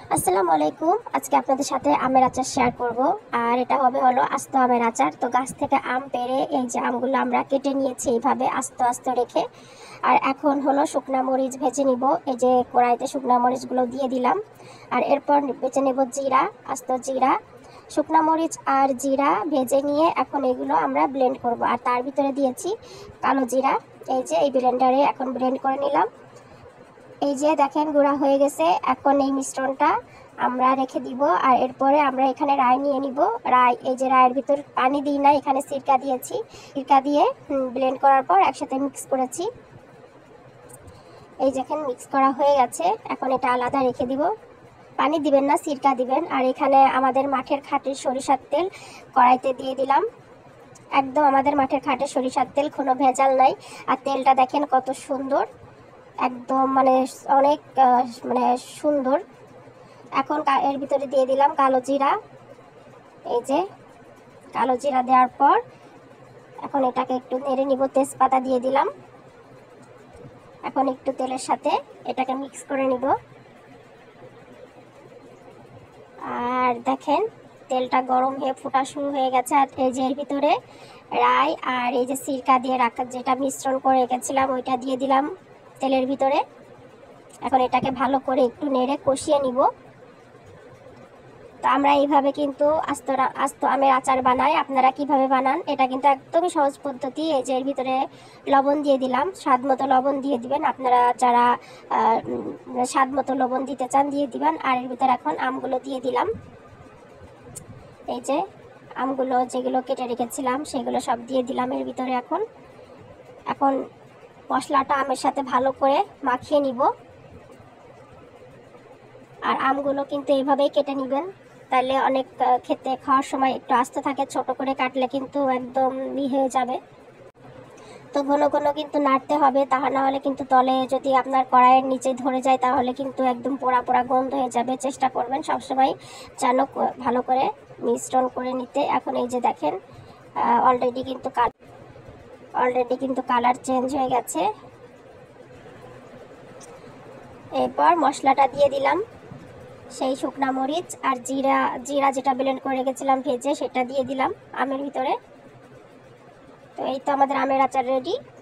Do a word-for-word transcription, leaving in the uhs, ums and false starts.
আসসালামু আলাইকুম। আজকে আপনাদের সাথে আমের আচার শেয়ার করব। আর এটা হবে হলো আস্ত আমের আচার। তো গাছ থেকে আম পেড়ে এই যে আমগুলো আমরা কেটে নিয়েছি এইভাবে আস্ত আস্ত রেখে। আর এখন হলো শুকনা মরিচ ভেজে নিব। এই যে কড়াইতে শুকনা মরিচগুলো দিয়ে দিলাম। আর এরপর ভেজে নেব জিরা, আস্ত জিরা, শুকনা মরিচ আর জিরা ভেজে নিয়ে এখন এগুলো আমরা ব্লেন্ড করব। আর তার ভিতরে দিয়েছি কালো জিরা। এই যে এই ব্লেন্ডারে এখন ব্লেন্ড করে নিলাম। এই যে দেখেন গুঁড়া হয়ে গেছে। এখন এই মিশ্রণটা আমরা রেখে দিব। আর এরপরে আমরা এখানে রাই নিয়ে নিব। রাই, এই যে রায়ের ভিতর পানি দিই না, এখানে সিরকা দিয়েছি। সিরকা দিয়ে ব্লেন্ড করার পর একসাথে মিক্স করেছি। এই দেখেন মিক্স করা হয়ে গেছে। এখন এটা আলাদা রেখে দিব। পানি দিবেন না, সিরকা দিবেন। আর এখানে আমাদের মাঠের খাঁটি সরিষার তেল কড়াইতে দিয়ে দিলাম। একদম আমাদের মাঠের খাঁটি সরিষার তেল, কোনো ভেজাল নাই। আর তেলটা দেখেন কত সুন্দর, একদম মানে অনেক মানে সুন্দর। এখন এর ভিতরে দিয়ে দিলাম কালো জিরা। এই যে কালো জিরা দেওয়ার পর এখন এটাকে একটু নেড়ে নিব। তেজপাতা দিয়ে দিলাম। এখন একটু তেলের সাথে এটাকে মিক্স করে নিব। আর দেখেন তেলটা গরম হয়ে ফোটা শুরু হয়ে গেছে। আর এই যে এর ভিতরে রাই আর এই যে সিরকা দিয়ে রাখা যেটা মিশ্রণ করে রেখেছিলাম ওইটা দিয়ে দিলাম তেলের ভিতরে। এখন এটাকে ভালো করে একটু নেড়ে কষিয়ে নিব। তো আমরা এইভাবে কিন্তু আস্ত আস্ত আমের আচার বানাই। আপনারা কিভাবে বানান? এটা কিন্তু একদমই সহজ পদ্ধতি। এই যে এর ভিতরে লবণ দিয়ে দিলাম, স্বাদ মতো লবণ দিয়ে দিবেন। আপনারা যারা স্বাদ মতো লবণ দিতে চান দিয়ে দিবেন। আর এর ভিতরে এখন আমগুলো দিয়ে দিলাম। এই যে আমগুলো যেগুলো কেটে রেখেছিলাম সেগুলো সব দিয়ে দিলাম এর ভিতরে। এখন এখন মশলাটা আমের সাথে ভালো করে মাখিয়ে নিব। আর আমগুলো কিন্তু এইভাবেই কেটে নেবেন, তাহলে অনেক খেতে খাওয়ার সময় একটু আস্ত থাকে। ছোট করে কাটলে কিন্তু একদম ই হয়ে যাবে। তো ঘন ঘন কিন্তু নাড়তে হবে, তা না হলে কিন্তু তলে যদি আপনার কড়াইয়ের নিচে ধরে যায় তাহলে কিন্তু একদম পোড়া পোড়া গন্ধ হয়ে যাবে। চেষ্টা করবেন সবসময় যেন ভালো করে মিশ্রণ করে নিতে। এখন এই যে দেখেন অলরেডি কিন্তু অলরেডি কিন্তু কালার চেঞ্জ হয়ে গেছে। এরপর মশলাটা দিয়ে দিলাম, সেই শুকনা মরিচ আর জিরা জিরা যেটা ব্লেন্ড করে রেখেছিলাম ভেজে, সেটা দিয়ে দিলাম আমের ভিতরে। তো এই তো আমাদের আমের আচার রেডি।